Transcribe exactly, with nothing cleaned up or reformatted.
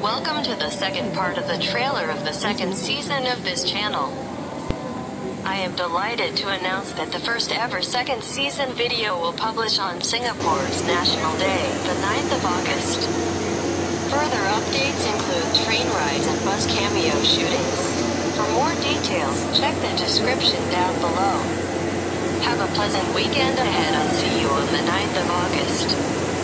Welcome to the second part of the trailer of the second season of this channel. I am delighted to announce that the first ever second season video will publish on Singapore's National Day, the ninth of August. Further updates include train rides and bus cameo shootings. For more details, check the description down below. Have a pleasant weekend ahead and see you on the ninth of August.